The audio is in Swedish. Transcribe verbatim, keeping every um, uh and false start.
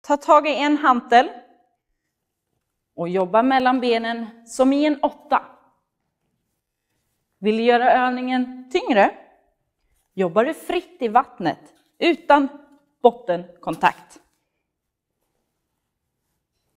Ta tag i en hantel och jobba mellan benen som i en åtta. Vill du göra övningen tyngre? Jobbar du fritt i vattnet utan bottenkontakt.